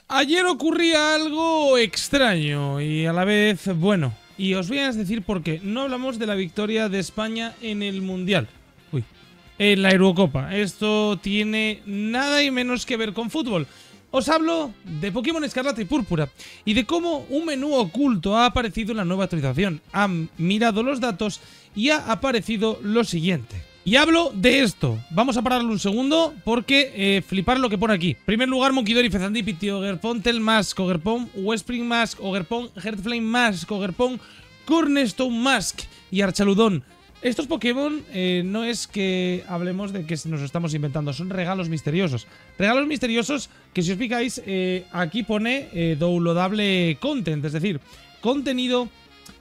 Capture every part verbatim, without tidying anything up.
Ayer ocurría algo extraño y a la vez bueno. Y os voy a decir por qué. No hablamos de la victoria de España en el Mundial. Uy. En la Eurocopa. Esto tiene nada y menos que ver con fútbol. Os hablo de Pokémon Escarlata y Púrpura y de cómo un menú oculto ha aparecido en la nueva actualización. Han mirado los datos y ha aparecido lo siguiente. Y hablo de esto. Vamos a pararlo un segundo porque eh, flipar lo que pone aquí. En primer lugar, Monkidori, Fezandí, Pity, Ogerpon, Telmask, Ogerpon, Westspring Mask, Ogerpon, Heartflame Mask, Ogerpon, Cornerstone Mask y Archaludón. Estos Pokémon eh, no es que hablemos de que nos estamos inventando, son regalos misteriosos. Regalos misteriosos que, si os fijáis, eh, aquí pone eh, downloadable content, es decir, contenido,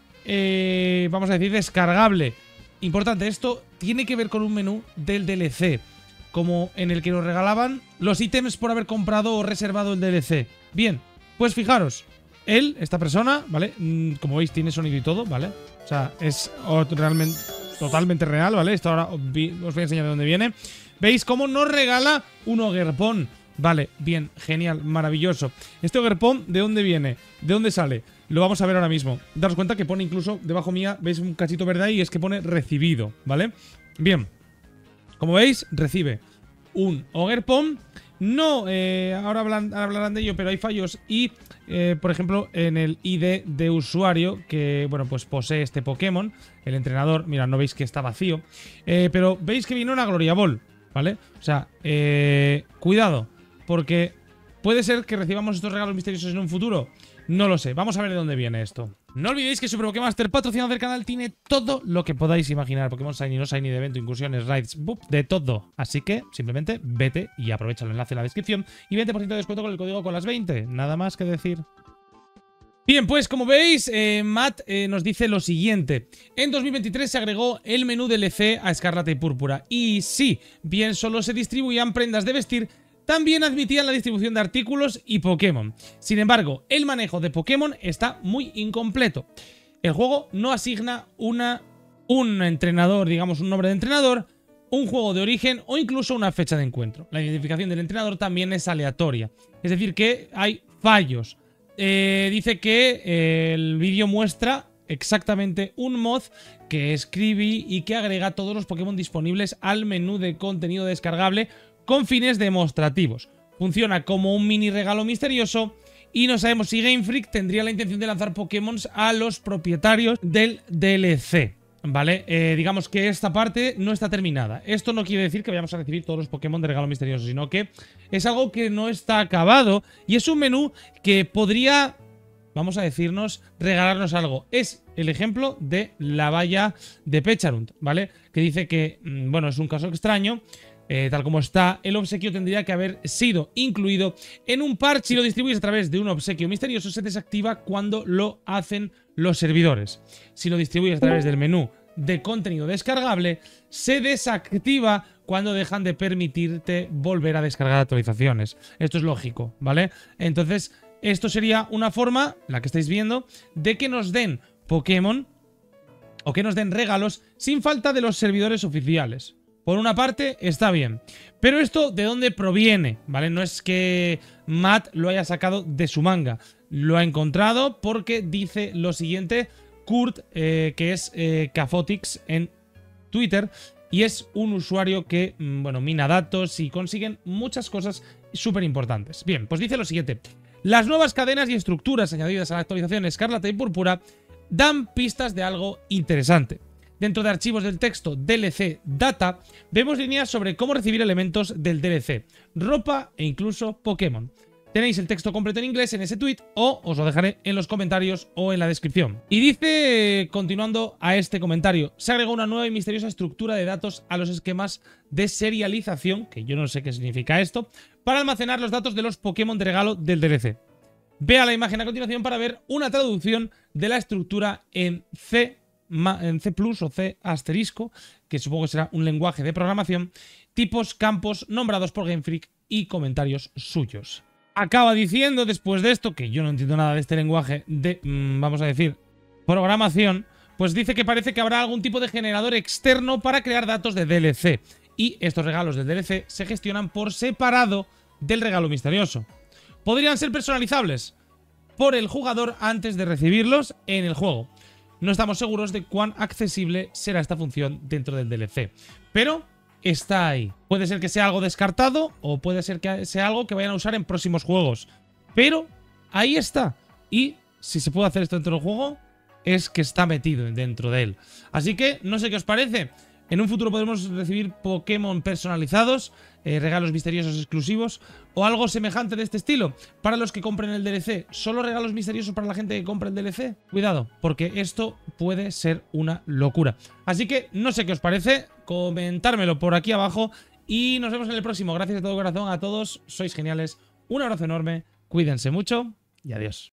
eh, vamos a decir, descargable. Importante, esto tiene que ver con un menú del D L C, como en el que nos regalaban los ítems por haber comprado o reservado el D L C. Bien, pues fijaros, él, esta persona, ¿vale? Como veis tiene sonido y todo, ¿vale? O sea, es realmente totalmente real, ¿vale? Esto ahora os voy a enseñar de dónde viene. ¿Veis cómo nos regala un Ogerpon? Vale, bien, genial, maravilloso. Este Ogerpon, ¿de dónde viene? ¿De dónde sale? Lo vamos a ver ahora mismo. Daros cuenta que pone incluso debajo mía, veis un cachito verde ahí y es que pone recibido, ¿vale? Bien, como veis, recibe un Ogerpon. No, eh, ahora hablan, hablarán de ello, pero hay fallos y, eh, por ejemplo, en el I D de usuario que, bueno, pues posee este Pokémon, el entrenador, mira, no veis que está vacío, eh, pero veis que viene una Gloria Ball, ¿vale? O sea, eh, cuidado, porque puede ser que recibamos estos regalos misteriosos en un futuro. No lo sé, vamos a ver de dónde viene esto. No olvidéis que Super Pokémon Master, patrocinador del canal, tiene todo lo que podáis imaginar. Pokémon Shiny, no Shiny, de evento, incursiones, raids, boop, de todo. Así que simplemente vete y aprovecha el enlace en la descripción y veinte por ciento de descuento con el código con las veinte. Nada más que decir. Bien, pues como veis, eh, Matt eh, nos dice lo siguiente. En dos mil veintitrés se agregó el menú D L C a Escarlata y Púrpura. Y sí, bien solo se distribuían prendas de vestir, también admitían la distribución de artículos y Pokémon. Sin embargo, el manejo de Pokémon está muy incompleto. El juego no asigna una, un entrenador, digamos un nombre de entrenador, un juego de origen o incluso una fecha de encuentro. La identificación del entrenador también es aleatoria. Es decir, que hay fallos. Eh, dice que eh, el vídeo muestra exactamente un mod que es Kribby y que agrega todos los Pokémon disponibles al menú de contenido descargable con fines demostrativos. Funciona como un mini regalo misterioso y no sabemos si Game Freak tendría la intención de lanzar Pokémon a los propietarios del D L C. ¿Vale? Eh, digamos que esta parte no está terminada. Esto no quiere decir que vayamos a recibir todos los Pokémon de regalo misterioso, sino que es algo que no está acabado y es un menú que podría, vamos a decirnos, regalarnos algo. Es el ejemplo de la valla de Pecharunt, ¿vale? Que dice que, bueno, es un caso extraño. Eh, tal como está, el obsequio tendría que haber sido incluido en un parche. Si lo distribuyes a través de un obsequio misterioso, se desactiva cuando lo hacen los servidores. Si lo distribuyes a través del menú de contenido descargable, se desactiva cuando dejan de permitirte volver a descargar actualizaciones. Esto es lógico, ¿vale? Entonces, esto sería una forma, la que estáis viendo, de que nos den Pokémon o que nos den regalos sin falta de los servidores oficiales. Por una parte, está bien. Pero esto, ¿de dónde proviene? ¿Vale? No es que Matt lo haya sacado de su manga. Lo ha encontrado porque dice lo siguiente, Kurt, eh, que es eh, Cafotix en Twitter, y es un usuario que, bueno, mina datos y consiguen muchas cosas súper importantes. Bien, pues dice lo siguiente. Las nuevas cadenas y estructuras añadidas a la actualización Escarlata y Púrpura dan pistas de algo interesante. Dentro de archivos del texto D L C Data, vemos líneas sobre cómo recibir elementos del D L C, ropa e incluso Pokémon. Tenéis el texto completo en inglés en ese tweet o os lo dejaré en los comentarios o en la descripción. Y dice, continuando a este comentario, se agregó una nueva y misteriosa estructura de datos a los esquemas de serialización, que yo no sé qué significa esto, para almacenar los datos de los Pokémon de regalo del D L C. Vea la imagen a continuación para ver una traducción de la estructura en C en C plus o C asterisco, que supongo que será un lenguaje de programación, tipos, campos nombrados por Game Freak y comentarios suyos. Acaba diciendo después de esto, que yo no entiendo nada de este lenguaje de, mmm, vamos a decir, programación, pues dice que parece que habrá algún tipo de generador externo para crear datos de D L C. Y estos regalos del D L C se gestionan por separado del regalo misterioso. podrían ser personalizables por el jugador antes de recibirlos en el juego. No estamos seguros de cuán accesible será esta función dentro del D L C, pero está ahí. Puede ser que sea algo descartado o puede ser que sea algo que vayan a usar en próximos juegos, pero ahí está. Y si se puede hacer esto dentro del juego, es que está metido dentro de él. Así que no sé qué os parece. En un futuro podremos recibir Pokémon personalizados, eh, regalos misteriosos exclusivos o algo semejante de este estilo. Para los que compren el D L C, ¿solo regalos misteriosos para la gente que compra el D L C? Cuidado, porque esto puede ser una locura. Así que no sé qué os parece, comentármelo por aquí abajo y nos vemos en el próximo. Gracias de todo corazón a todos, sois geniales. Un abrazo enorme, cuídense mucho y adiós.